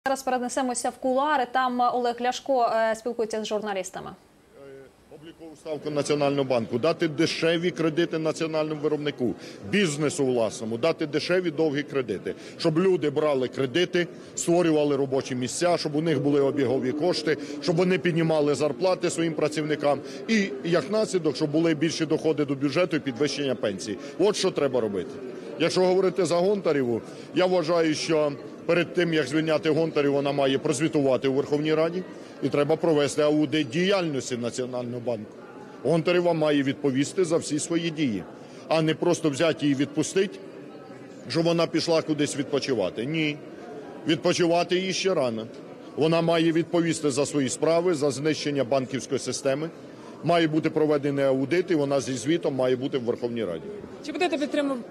Зараз перенесемося в кулуари. Там Олег Ляшко спілкується з журналістами. Облікову ставку Національного банку, дати дешеві кредити національному виробнику, бізнесу власному, дати дешеві довгі кредити, щоб люди брали кредити, створювали робочі місця, щоб у них були обігові кошти, щоб вони піднімали зарплати своїм працівникам і, як наслідок, щоб були більші доходи до бюджету і підвищення пенсій. От що треба робити. Якщо говорити за Гонтареву, я вважаю, що перед тим, як звільняти Гонтареву, вона має прозвітувати у Верховній Раді і треба провести аудит діяльності Національного банку. Гонтарева має відповісти за всі свої дії, а не просто взяти її і відпустити, щоб вона пішла кудись відпочивати. Ні, відпочивати їй ще рано. Вона має відповісти за свої справи, за знищення банківської системи. Має бути проведений аудит, і вона зі звітом має бути в Верховній Раді. Чи будете підтримувати?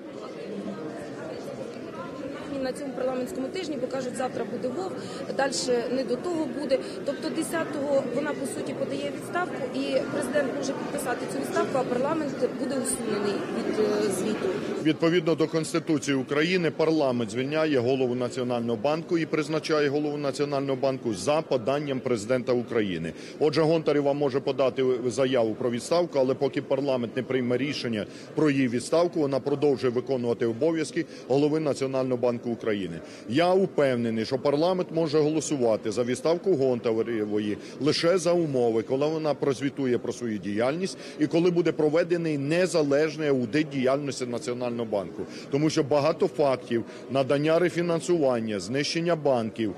На цьому парламентському тижні, бо кажуть, завтра буде Вовк, далі не до того буде. Тобто 10-го вона, по суті, подає відставку, і президент може підписати цю відставку, а парламент буде усунений від звіту. Відповідно до Конституції України, парламент звільняє голову Національного банку і призначає голову Національного банку за поданням президента України. Отже, Гонтарева може подати заяву про відставку, але поки парламент не прийме рішення про її відставку, вона продовжує виконувати обов'язки голови Національного банку України. Я упевнений, що парламент може голосувати за відставку Гонтаревої лише за умови, коли вона прозвітує про свою діяльність і коли буде проведений незалежний аудит діяльності Національного банку. Тому що багато фактів надання рефінансування, знищення банків,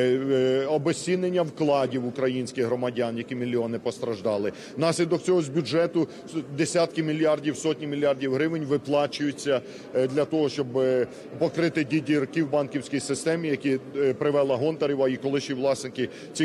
обезцінення вкладів українських громадян, які мільйони постраждали. Внаслідок цього з бюджету десятки мільярдів, сотні мільярдів гривень виплачуються для того, щоб покрити дірки в банківській системі, які привела Гонтарева і колишні власники цих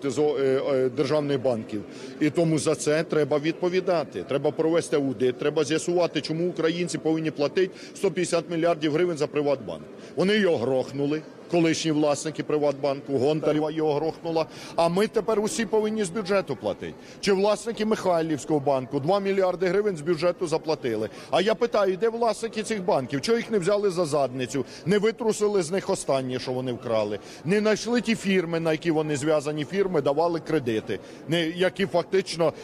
державних банків. І тому за це треба відповідати. Треба провести аудит, треба з'ясувати, чому українці повинні платити 150 мільярдів гривень за Приватбанк. Вони його грохнули. Колишні власники Приватбанку, Гонтарева його грохнула, а ми тепер усі повинні з бюджету платити. Чи власники Михайлівського банку 2 мільярди гривень з бюджету заплатили? А я питаю, де власники цих банків? Чого їх не взяли за задницю, не витрусили з них останнє, що вони вкрали? Не знайшли ті фірми, на які вони зв'язані фірми, давали кредити, які фактично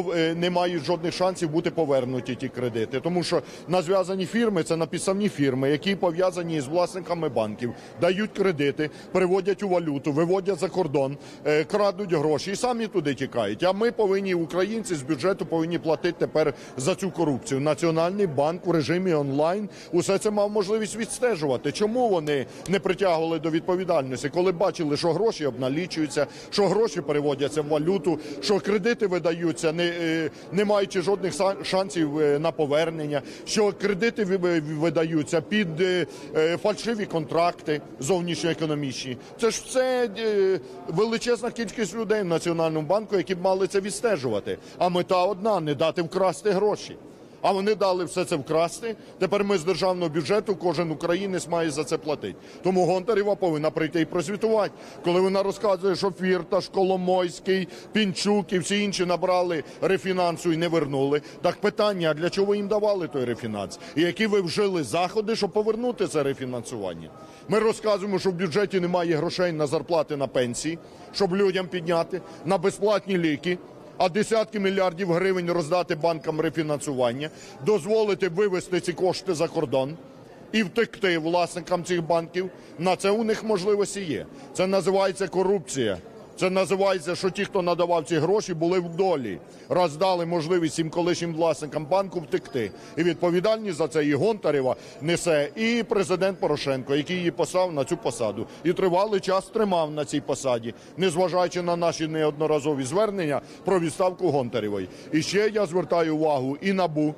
не мають жодних шансів бути повернуті ті кредити. Тому що на зв'язані фірми – це на підставні фірми, які пов'язані з власниками банків, дають кредити, переводять у валюту, виводять за кордон, крадуть гроші і самі туди тікають. А ми повинні, українці, з бюджету повинні платити тепер за цю корупцію. Національний банк в режимі онлайн усе це мав можливість відстежувати. Чому вони не притягували до відповідальності, коли бачили, що гроші обналічуються, що гроші переводяться в валюту, що кредити видаються, не маючи жодних шансів на повернення, що кредити видаються під фальшиві контракти зовнішньоекономічні. Це ж все величезна кількість людей в Національному банку, які б мали це відстежувати. А мета одна – не дати вкрасти гроші. А вони дали все це вкрасти. Тепер ми з державного бюджету, кожен українець має за це платити. Тому Гонтарева повинна прийти і прозвітувати. Коли вона розказує, що Фірташ, Коломойський, Пінчук і всі інші набрали рефінансу і не вернули. Так питання, а для чого їм давали той рефінанс? І які ви вжили заходи, щоб повернути це рефінансування? Ми розказуємо, що в бюджеті немає грошей на зарплати, на пенсії, щоб людям підняти, на безплатні ліки, а десятки мільярдів гривень роздати банкам рефінансування, дозволити вивести ці кошти за кордон і втекти власникам цих банків. На це у них можливості є. Це називається корупція. Це називається, що ті, хто надавав ці гроші, були в долі. Раз дали можливість цим колишнім власникам банку втекти. І відповідальність за це і Гонтарева несе, і президент Порошенко, який її поставив на цю посаду. І тривалий час тримав на цій посаді, незважаючи на наші неодноразові звернення про відставку Гонтаревої. І ще я звертаю увагу і НАБУ,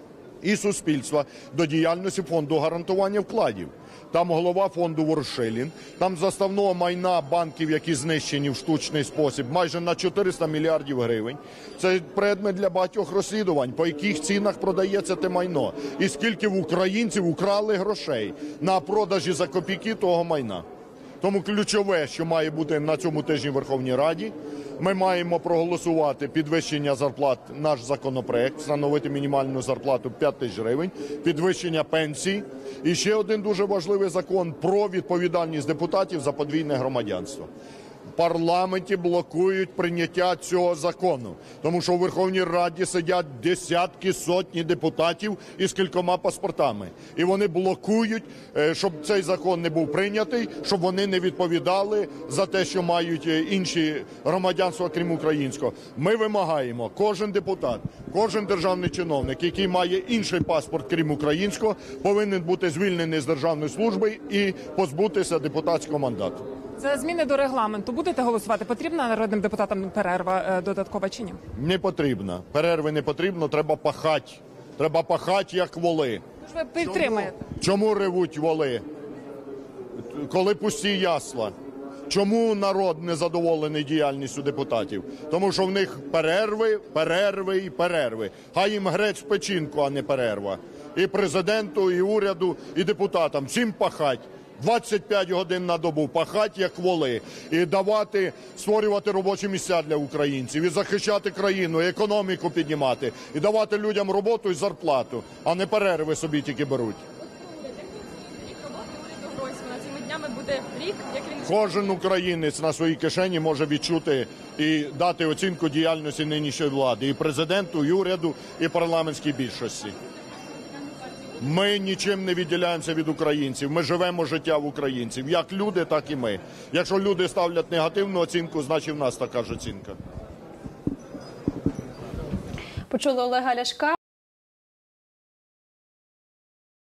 і суспільства до діяльності фонду гарантування вкладів. Там голова фонду Воршилін, там заставного майна банків, які знищені в штучний спосіб, майже на 400 мільярдів гривень. Це предмет для багатьох розслідувань, по яких цінах продається те майно. І скільки в українців украли грошей на продажі за копійки того майна. Тому ключове, що має бути на цьому тижні в Верховній Раді, ми маємо проголосувати підвищення зарплат, наш законопроект, встановити мінімальну зарплату 5 тисяч гривень, підвищення пенсій. І ще один дуже важливий закон про відповідальність депутатів за подвійне громадянство. В парламенті блокують прийняття цього закону, тому що у Верховній Раді сидять десятки, сотні депутатів із кількома паспортами. І вони блокують, щоб цей закон не був прийнятий, щоб вони не відповідали за те, що мають інші громадянства, крім українського. Ми вимагаємо, кожен депутат, кожен державний чиновник, який має інший паспорт, крім українського, повинен бути звільнений з державної служби і позбутися депутатського мандату. За зміни до регламенту будете голосувати? Потрібна народним депутатам перерва додаткова чи ні? Не потрібно. Перерви не потрібно, треба пахати. Треба пахати, як воли. Тож ви підтримуєте? Чому ревуть воли, коли пусті ясла? Чому народ не задоволений діяльністю депутатів? Тому що в них перерви, перерви і перерви. Хай їм грець в печінку, а не перерва. І президенту, і уряду, і депутатам. Всім пахать. 25 годин на добу пахать, як воли, і давати, створювати робочі місця для українців, і захищати країну, і економіку піднімати, і давати людям роботу і зарплату, а не перерви собі тільки беруть. Рік роботи уряду Гройсмана. Цими днями буде рік, як він Кожен українець на своїй кишені може відчути і дати оцінку діяльності нинішньої влади, і президенту, і уряду, і парламентській більшості. Ми нічим не відділяємося від українців, ми живемо життя в українців, як люди, так і ми. Якщо люди ставлять негативну оцінку, значить в нас така ж оцінка. Почули Олега Ляшка.